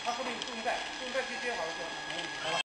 它后面有录音带，录音带接好了就好了。